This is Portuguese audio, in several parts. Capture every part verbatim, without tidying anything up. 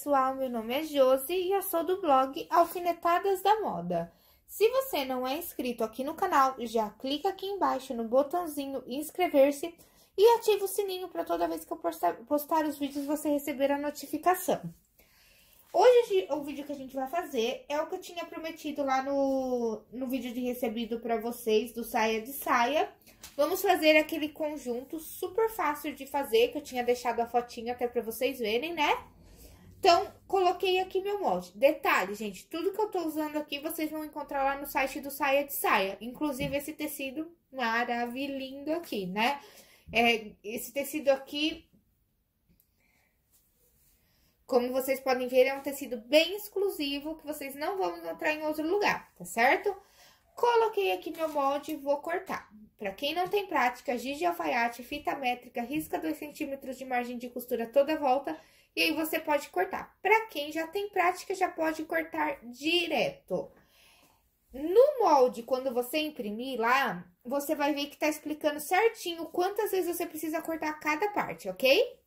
pessoal, meu nome é Josi e eu sou do blog Alfinetadas da Moda. Se você não é inscrito aqui no canal, já clica aqui embaixo no botãozinho inscrever-se e ativa o sininho para toda vez que eu postar, postar os vídeos você receber a notificação. Hoje o vídeo que a gente vai fazer é o que eu tinha prometido lá no, no vídeo de recebido para vocês, do saia de saia. Vamos fazer aquele conjunto super fácil de fazer, que eu tinha deixado a fotinha até para vocês verem, né? Então, coloquei aqui meu molde. Detalhe, gente, tudo que eu tô usando aqui, vocês vão encontrar lá no site do Saia de Saia. Inclusive, esse tecido maravilhoso aqui, né? É, esse tecido aqui, como vocês podem ver, é um tecido bem exclusivo, que vocês não vão encontrar em outro lugar, tá certo? Coloquei aqui meu molde e vou cortar. Pra quem não tem prática, giz de alfaiate, fita métrica, risca dois centímetros de margem de costura toda a volta, e aí você pode cortar. Pra quem já tem prática, já pode cortar direto. No molde, quando você imprimir lá, você vai ver que tá explicando certinho quantas vezes você precisa cortar cada parte, ok?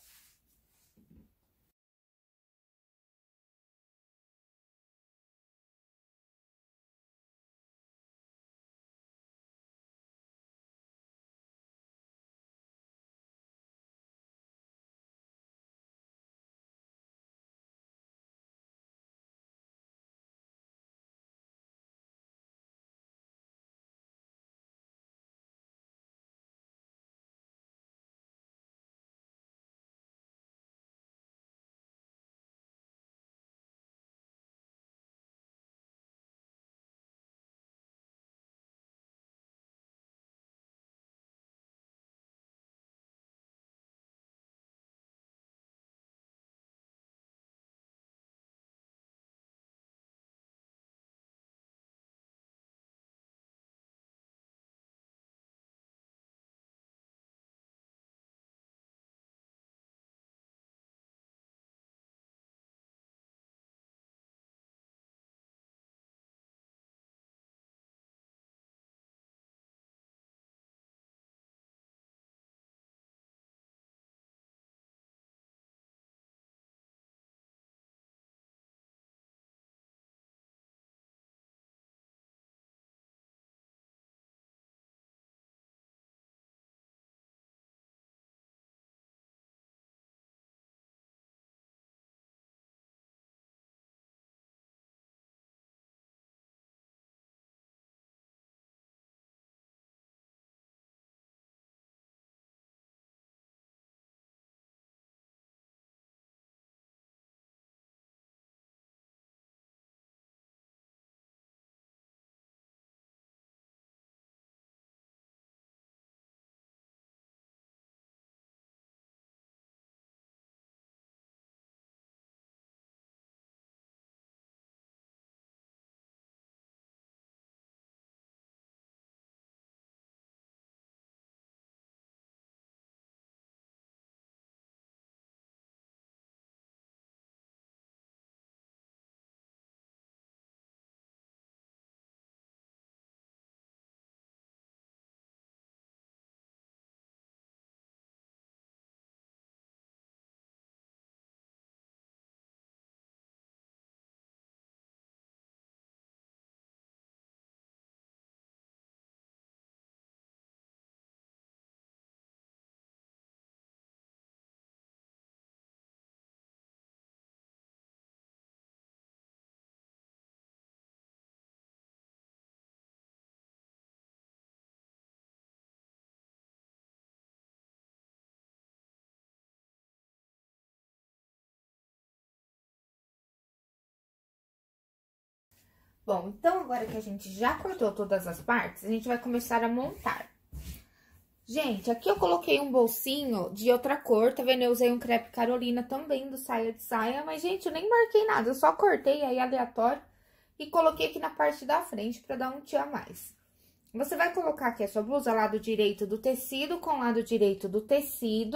Bom, então agora que a gente já cortou todas as partes, a gente vai começar a montar. Gente, aqui eu coloquei um bolsinho de outra cor, tá vendo? Eu usei um crepe Carolina também do Saia de Saia, mas, gente, eu nem marquei nada, eu só cortei aí aleatório e coloquei aqui na parte da frente pra dar um tchan a mais. Você vai colocar aqui a sua blusa lado direito do tecido com lado direito do tecido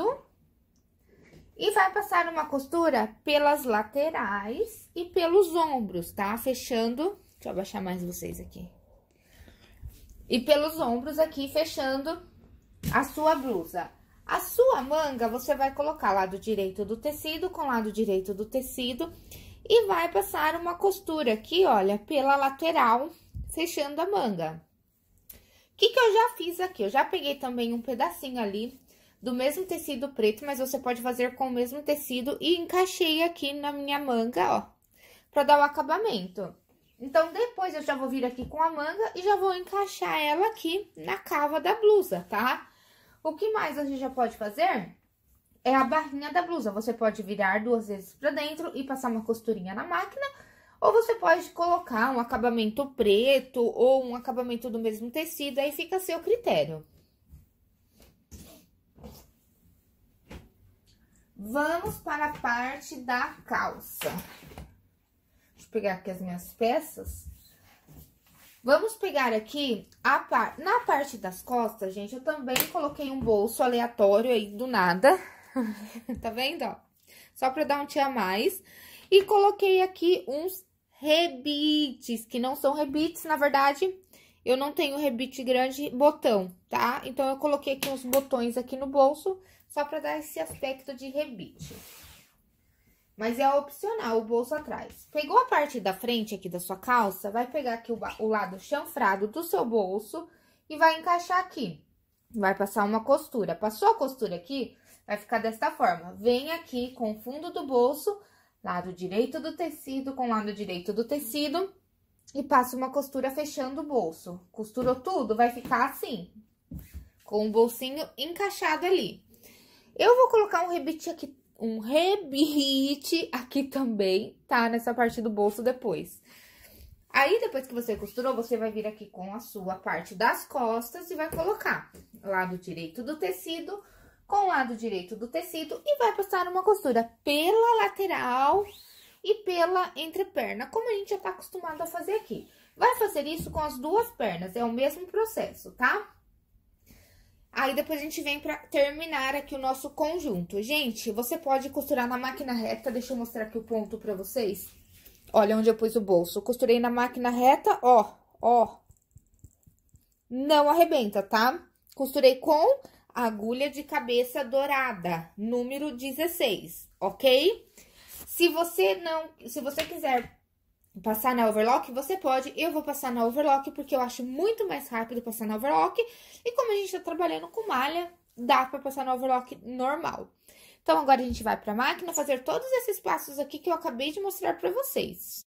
e vai passar uma costura pelas laterais e pelos ombros, tá? Fechando... Deixa eu abaixar mais vocês aqui. E pelos ombros aqui, fechando a sua blusa. A sua manga, você vai colocar lado direito do tecido com lado direito do tecido e vai passar uma costura aqui, olha, pela lateral, fechando a manga. O que que eu já fiz aqui? Eu já peguei também um pedacinho ali do mesmo tecido preto, mas você pode fazer com o mesmo tecido e encaixei aqui na minha manga, ó, pra dar o acabamento. Então, depois eu já vou vir aqui com a manga e já vou encaixar ela aqui na cava da blusa, tá? O que mais a gente já pode fazer é a barrinha da blusa. Você pode virar duas vezes pra dentro e passar uma costurinha na máquina, ou você pode colocar um acabamento preto ou um acabamento do mesmo tecido, aí fica a seu critério. Vamos para a parte da calça. Deixa eu pegar aqui as minhas peças. Vamos pegar aqui, a par... na parte das costas, gente, eu também coloquei um bolso aleatório aí, do nada. Tá vendo, ó? Só pra dar um tchan a mais. E coloquei aqui uns rebites, que não são rebites, na verdade, eu não tenho rebite grande botão, tá? Então, eu coloquei aqui uns botões aqui no bolso, só pra dar esse aspecto de rebite. Mas é opcional o bolso atrás. Pegou a parte da frente aqui da sua calça, vai pegar aqui o, o lado chanfrado do seu bolso e vai encaixar aqui. Vai passar uma costura. Passou a costura aqui, vai ficar desta forma. Vem aqui com o fundo do bolso, lado direito do tecido com lado direito do tecido e passa uma costura fechando o bolso. Costurou tudo, vai ficar assim, com o bolsinho encaixado ali. Eu vou colocar um rebite aqui, um rebite aqui também, tá? Nessa parte do bolso depois. Aí, depois que você costurou, você vai vir aqui com a sua parte das costas e vai colocar lado direito do tecido com lado direito do tecido e vai passar uma costura pela lateral e pela entreperna, como a gente já tá acostumado a fazer aqui. Vai fazer isso com as duas pernas, é o mesmo processo, tá? Aí, depois a gente vem pra terminar aqui o nosso conjunto. Gente, você pode costurar na máquina reta, deixa eu mostrar aqui o ponto pra vocês. Olha onde eu pus o bolso. Costurei na máquina reta, ó, ó. Não arrebenta, tá? Costurei com agulha de cabeça dourada, número dezesseis, ok? Se você não, se você quiser passar na overlock, você pode. Eu vou passar na overlock, porque eu acho muito mais rápido passar na overlock. E como a gente tá trabalhando com malha, dá pra passar na overlock normal. Então, agora a gente vai pra máquina fazer todos esses passos aqui que eu acabei de mostrar pra vocês.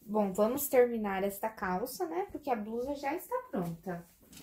Bom, vamos terminar esta calça, né? Porque a blusa já está pronta.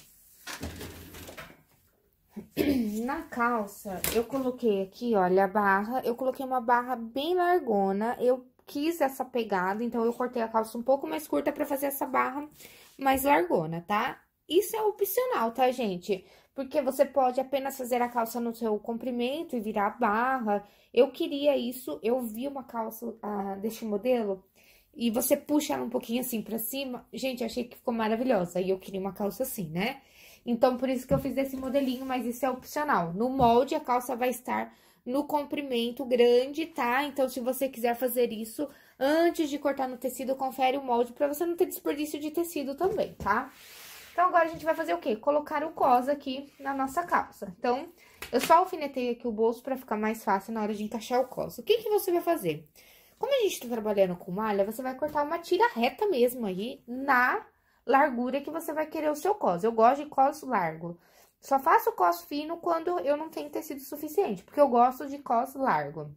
Na calça, eu coloquei aqui, olha, a barra. Eu coloquei uma barra bem largona. Eu quis essa pegada, então eu cortei a calça um pouco mais curta pra fazer essa barra mais largona, tá? Isso é opcional, tá, gente? Porque você pode apenas fazer a calça no seu comprimento e virar a barra. Eu queria isso, eu vi uma calça ah, deste modelo e você puxa ela um pouquinho assim pra cima. Gente, achei que ficou maravilhosa e eu queria uma calça assim, né? Então, por isso que eu fiz esse modelinho, mas isso é opcional. No molde, a calça vai estar no comprimento grande, tá? Então, se você quiser fazer isso, antes de cortar no tecido, confere o molde pra você não ter desperdício de tecido também, tá? Então, agora a gente vai fazer o quê? Colocar o cos aqui na nossa calça. Então, eu só alfinetei aqui o bolso pra ficar mais fácil na hora de encaixar o cos. O que que você vai fazer? Como a gente tá trabalhando com malha, você vai cortar uma tira reta mesmo aí na largura que você vai querer o seu cos. Eu gosto de cos largo. Só faço cos fino quando eu não tenho tecido suficiente, porque eu gosto de cos largo.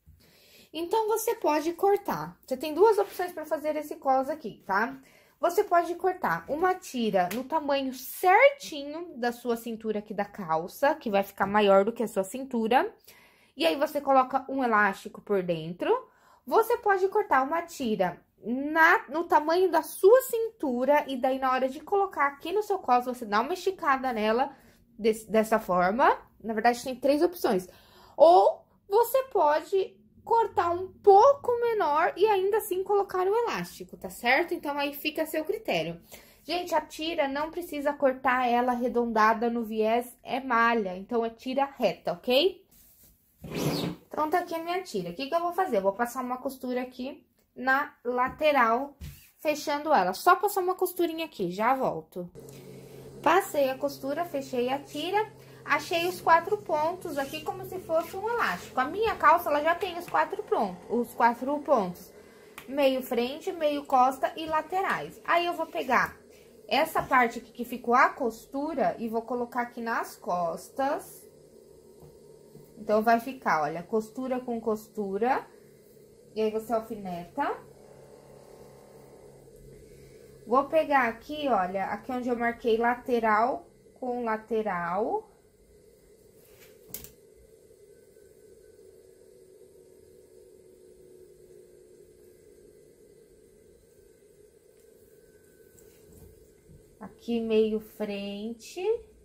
Então, você pode cortar. Você tem duas opções para fazer esse cos aqui, tá? Você pode cortar uma tira no tamanho certinho da sua cintura aqui da calça, que vai ficar maior do que a sua cintura. E aí, você coloca um elástico por dentro. Você pode cortar uma tira na, no tamanho da sua cintura, e daí, na hora de colocar aqui no seu cos, você dá uma esticada nela desse, dessa forma. Na verdade, tem três opções. Ou você pode cortar um pouco menor e ainda assim colocar o elástico, tá certo? Então, aí fica a seu critério. Gente, a tira não precisa cortar ela arredondada no viés, é malha, então é tira reta, ok? Então, tá aqui a minha tira. O que que eu vou fazer? Eu vou passar uma costura aqui na lateral, fechando ela. Só passar uma costurinha aqui, já volto. Passei a costura, fechei a tira. Achei os quatro pontos aqui como se fosse um elástico. A minha calça, ela já tem os quatro pontos, os quatro pontos. Meio frente, meio costa e laterais. Aí, eu vou pegar essa parte aqui que ficou a costura e vou colocar aqui nas costas. Então, vai ficar, olha, costura com costura. E aí, você alfineta. Vou pegar aqui, olha, aqui onde eu marquei lateral com lateral. Aqui, meio frente.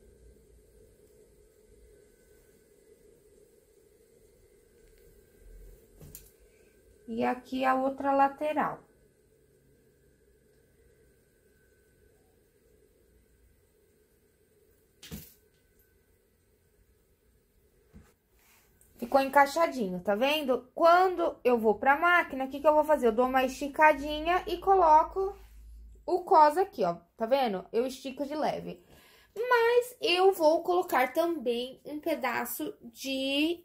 E aqui a outra lateral. Ficou encaixadinho, tá vendo? Quando eu vou pra máquina, o que que eu vou fazer? Eu dou uma esticadinha e coloco o cos aqui, ó, tá vendo? Eu estico de leve. Mas eu vou colocar também um pedaço de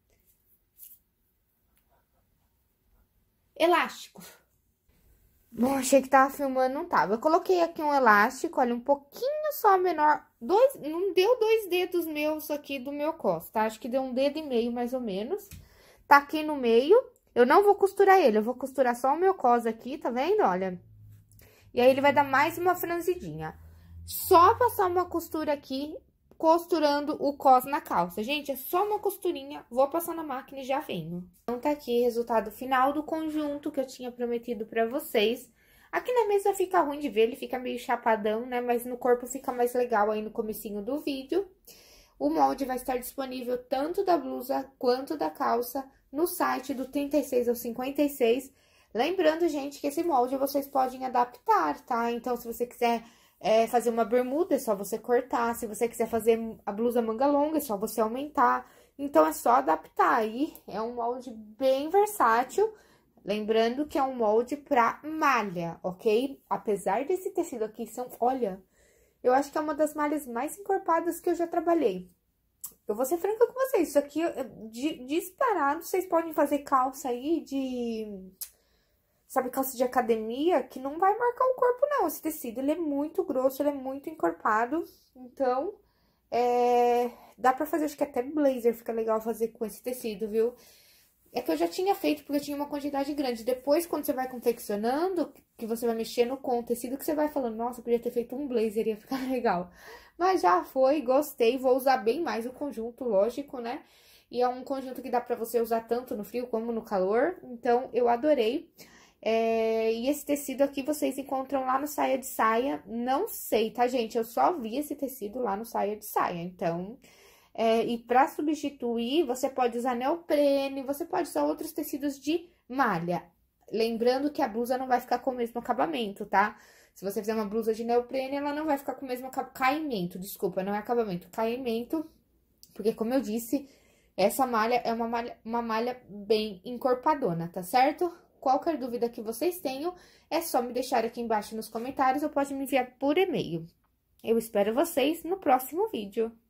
elástico. Bom, achei que tava filmando, não tava. Eu coloquei aqui um elástico, olha, um pouquinho só menor. Dois, não deu dois dedos meus aqui do meu cos, tá? Acho que deu um dedo e meio, mais ou menos. Tá aqui no meio. Eu não vou costurar ele, eu vou costurar só o meu cos aqui, tá vendo? Olha. E aí, ele vai dar mais uma franzidinha. Só passar uma costura aqui, costurando o cos na calça. Gente, é só uma costurinha, vou passar na máquina e já venho. Então, tá aqui o resultado final do conjunto que eu tinha prometido pra vocês. Aqui na mesa fica ruim de ver, ele fica meio chapadão, né? Mas no corpo fica mais legal aí no comecinho do vídeo. O molde vai estar disponível tanto da blusa quanto da calça no site do trinta e seis ao cinquenta e seis. Lembrando, gente, que esse molde vocês podem adaptar, tá? Então, se você quiser é, fazer uma bermuda, é só você cortar. Se você quiser fazer a blusa manga longa, é só você aumentar. Então, é só adaptar aí. É um molde bem versátil. Lembrando que é um molde pra malha, ok? Apesar desse tecido aqui, são, olha, eu acho que é uma das malhas mais encorpadas que eu já trabalhei. Eu vou ser franca com vocês, isso aqui, de, disparado, vocês podem fazer calça aí de... Sabe, calça de academia, que não vai marcar o corpo, não. Esse tecido, ele é muito grosso, ele é muito encorpado. Então, é... dá pra fazer, acho que até blazer fica legal fazer com esse tecido, viu? É que eu já tinha feito porque eu tinha uma quantidade grande. Depois, quando você vai confeccionando, que você vai mexendo com o tecido, que você vai falando, nossa, eu podia ter feito um blazer, ia ficar legal. Mas já foi, gostei, vou usar bem mais o conjunto, lógico, né? E é um conjunto que dá pra você usar tanto no frio como no calor, então eu adorei. É, e esse tecido aqui vocês encontram lá no Saia de Saia, não sei, tá, gente? Eu só vi esse tecido lá no Saia de Saia, então... É, e para substituir, você pode usar neoprene, você pode usar outros tecidos de malha. Lembrando que a blusa não vai ficar com o mesmo acabamento, tá? Se você fizer uma blusa de neoprene, ela não vai ficar com o mesmo caimento, desculpa, não é acabamento, caimento. Porque, como eu disse, essa malha é uma malha, uma malha bem encorpadona, tá certo? Qualquer dúvida que vocês tenham, é só me deixar aqui embaixo nos comentários ou pode me enviar por e-mail. Eu espero vocês no próximo vídeo.